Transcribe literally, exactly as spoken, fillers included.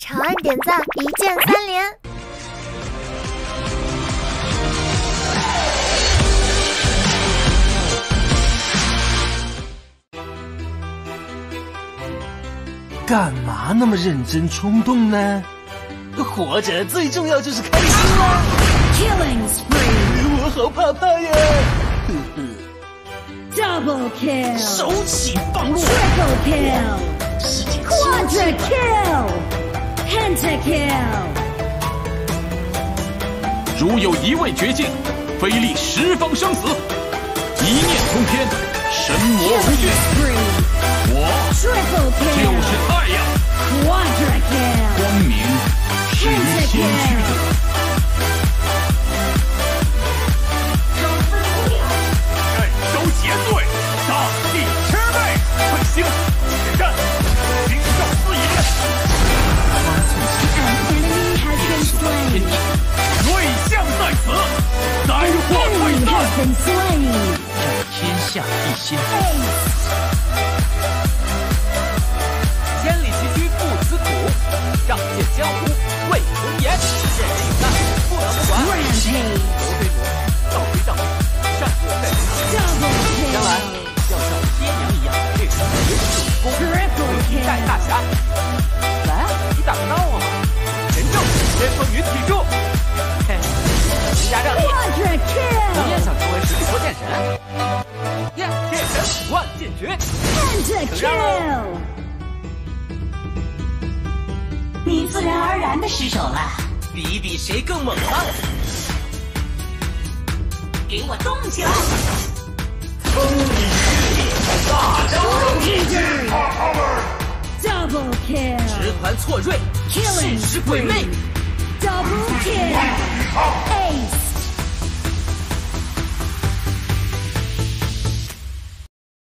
长按点赞，一键三连。 干嘛那么认真冲动呢？活着最重要就是开心啦。 Killing spree， 我好怕怕呀！呵呵。 Double kill， 手起放落。 Triple kill， 世界 Quadra kill，Pentakill。 如有一位绝境，非力十方生死，一念通天，神魔无惧。我就是太阳， Quadra kill， 光明是于先驱者。镇守邪祟，大地魑魅，奋星决战，星耀四野。瑞相在此，灾祸退散， 天下一心。 千里崎岖不辞苦，仗剑江湖为红颜。任人有难不能不管。头对魔，道对道，善恶在人心。将来要像爹娘一样为人绝世武功，对待大侠。来啊，你打个招呼嘛！人正先锋与体柱。嘿，行侠仗义。你也想成为实力魔剑神？耶，剑神万剑诀。承让喽。 你自然而然的失手了， 比一比谁更猛吧！ 给我动起来！ 风里雨里，大招 Double kill， 直团错锐，事实鬼魅。 Double kill， Ace。